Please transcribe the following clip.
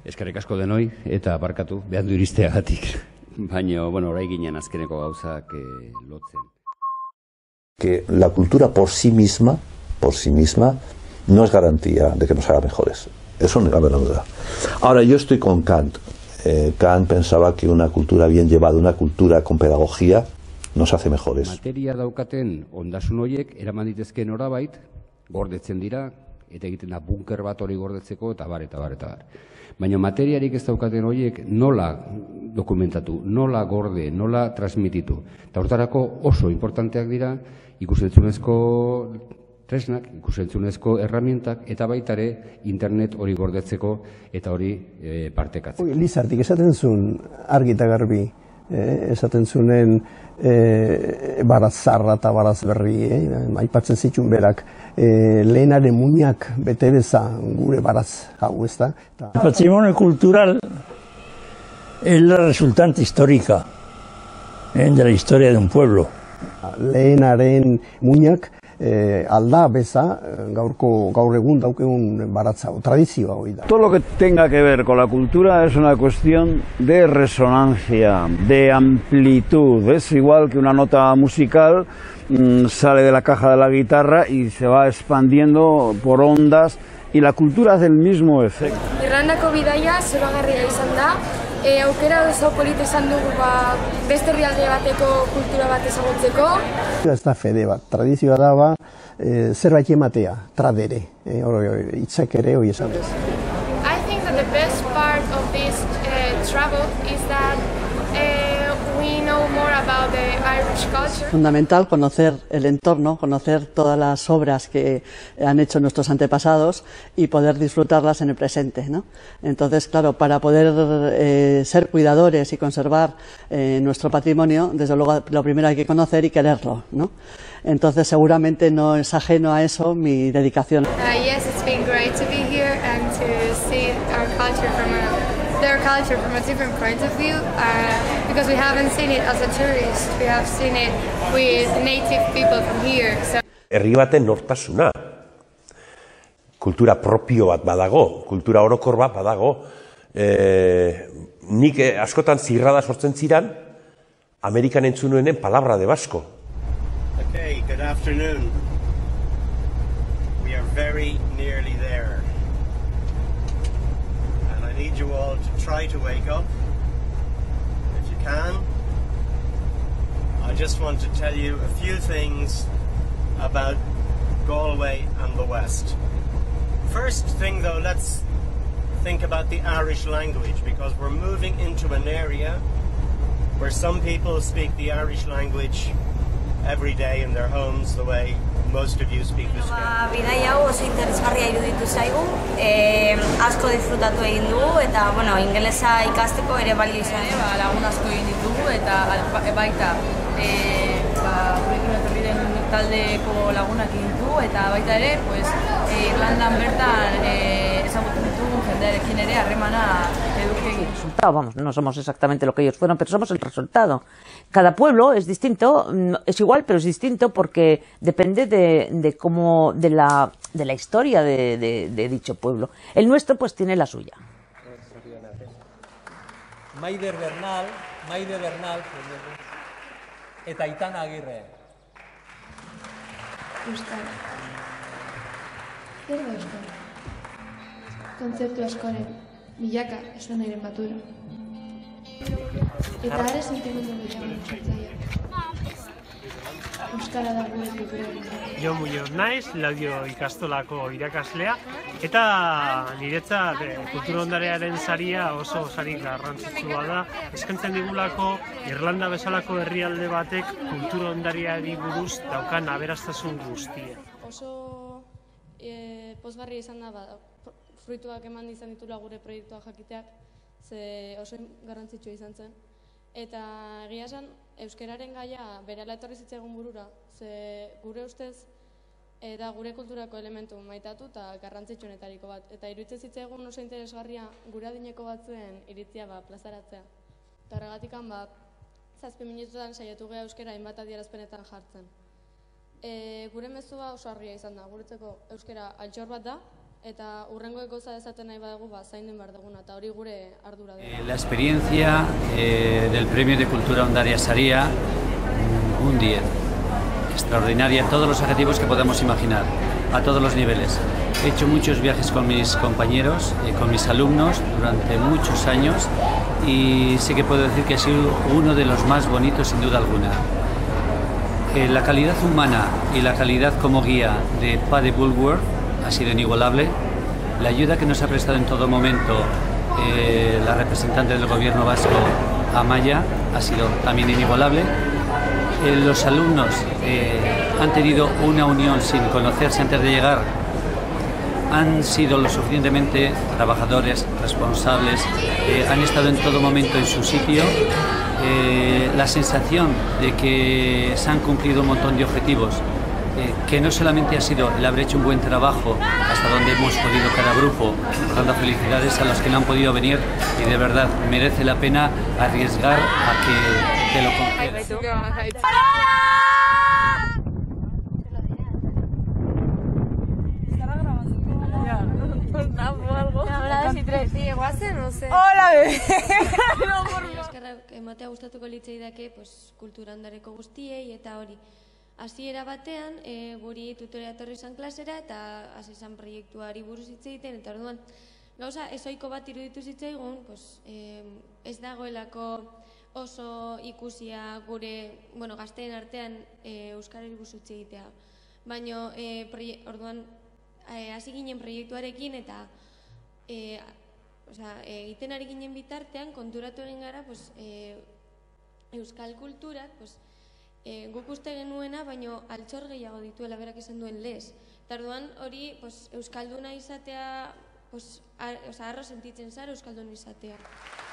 Eskerrik asko denoi eta barkatu, behandu iristeagatik. Baina, orai ginen azkeneko gauzak lotzen. Que la cultura por sí misma no es garantía de que nos haga mejores. Eso no cabe duda. Ahora, yo estoy con Kant. Kant pensaba que una cultura bien llevada, una cultura con pedagogía, nos hace mejores. Materia daukaten ondasun horiek eraman ditezkeen norabait, gordetzen dira, eta egiten da bunker bat hori gordetzeko, eta bar. Baina materiarik ez daukaten horiek nola dokumentatu, nola gorde, nola transmititu. Eta hortarako oso importanteak dira ikusentzunezko tresnak, ikusentzunezko erramientak, eta baitare internet hori gordetzeko eta hori partekatzen. Lizardik esaten zuen argi eta garbi, esaten zunen baraz zarra eta baraz berri, aipatzen zituen berak, lehenaren muinak bete beza gure baraz hau, ez da? El patrimonio cultural es la resultante histórica de la historia de un pueblo. Lehenaren muinak alda beza gaur egun daukegun baratza, tradizioa hori da. Todo lo que tenga que ver con la cultura es una cuestión de resonancia, de amplitud. Es igual que una nota musical sale de la caja de la guitarra y se va expandiendo por ondas, y la cultura hace el mismo efecto. Irlandako bidaia zoragarria izan da. Aukera oso polita izan dugu beste herrialde bateko kultura bat ezagutzeko. Ez da fede bat, tradizioa da zerbait ematea, tradere, hitzak ere hori esan. I think that the best part of this travel is that we know more about the Irish culture. Fundamental conocer el entorno, conocer todas las obras que han hecho nuestros antepasados y poder disfrutarlas en el presente, ¿no? Entonces, claro, para poder ser cuidadores y conservar nuestro patrimonio, desde luego lo primero hay que conocer y quererlo, ¿no? Entonces, seguramente no es ajeno a eso mi dedicación. Yes, it's been great to be here and to see their culture from a different point of view, because we haven't seen it as a tourist, we have seen it with native people from here. So. Herri baten nortasuna, kultura propio bat badago, kultura orokor bat badago. Nik askotan zirrada sortzen ziran, Amerikan entzunuenen palabra de Basko. Okay, good afternoon. We are very nearly there. I need you all to try to wake up, if you can. I just want to tell you a few things about Galway and the West. First thing though, let's think about the Irish language, because we're moving into an area where some people speak the Irish language every day in their homes the way most of you speak Euskara. Bidaia hau oso interesgarria iruditu zaigu, asko disfrutatu egin dugu, eta ingelesa ikasteko ere balio izan. Lagun asko egin ditugu, eta baita gurekin etorri den taldeko lagunak egin ditugu, eta baita ere, Irlandan bertan ezagutu ditugu jendearekin ere harremana eduki egin. Vamos, no somos exactamente lo que ellos fueron, pero somos el resultado. Cada pueblo es distinto, es igual, pero es distinto porque depende de la historia de dicho pueblo. El nuestro pues tiene la suya. Maider Bernal, eta Aitana Agirre. Euskara. Zer da euskara? Kontzeptu askoren, milaka esan nahiren batura. Eta are sentimendu gehiago sortzaia. Euskara da gure kultura. Jon Muñoz naiz, Laudio ikastolako irakaslea, eta niretzat kultura ondarearen saria oso sari garrantzitsua da. Eskaintzen digulako Irlanda bezalako herrialde batek kultura ondareari buruz daukan aberastasun guztia. Oso pozgarria izan da, fruituak eman izan ditula gure proiektua jakiteak, ze oso garrantzitsua izan zen. Eta egia esan, euskararen gaia berehala etorri zitzaigun burura, ze gure ustez da gure kulturako elementu maitatu eta garrantzitsuenetariko bat. Eta iruditzen zitzaigun oso interesgarria gure adineko batzuen iritzia plazaratzea. Eta horregatik 7 minututan saiatu geha euskara hainbat adierazpenetan jartzen. Gure mezua oso argia izan da, guretzako euskara altxor bat da, eta urrengoek gauza esaten nahi badugu, zainen behar duguna, eta hori gure ardura da. La experiencia del Premio de Cultura Ondaria Saria, un 10. Extraordinaria en todos los adjetivos que podamos imaginar, a todos los niveles. He hecho muchos viajes con mis compañeros, con mis alumnos durante muchos años y sí que puedo decir que ha sido uno de los más bonitos sin duda alguna. La calidad humana y la calidad como guía de Paddy Bulworth ha sido inigualable. La ayuda que nos ha prestado en todo momento la representante del gobierno vasco, Amaya, ha sido también inigualable. Los alumnos han tenido una unión sin conocerse antes de llegar, han sido lo suficientemente trabajadores, responsables, han estado en todo momento en su sitio. La sensación de que se han cumplido un montón de objetivos, que no solamente ha sido el haber hecho un buen trabajo hasta donde hemos podido cada grupo, dando felicidades a los que no han podido venir y de verdad merece la pena arriesgar a que te lo concedan. Hola, bebé. Eskerrak ematea gustatuko litzaidake kultura ondareko guztiei eta hori. Hasiera batean, guri tutorea etorri izan klasera eta hasi izan proiektuari buruz hitz egiten, eta orduan gauza ezoiko bat iruditu zitzaigun, ez dagoelako oso ikusia gure, gazteen artean euskarari buruz hitz egitea. Baina orduan hasi ginen proiektuarekin eta egiten ari ginen bitartean konturatu egin gara euskal kulturak guk uste genuena, baino altxor gehiago dituela, berak esan duen lez. Eta orduan hori euskalduna izatea, harro sentitzen zara euskaldun izatea.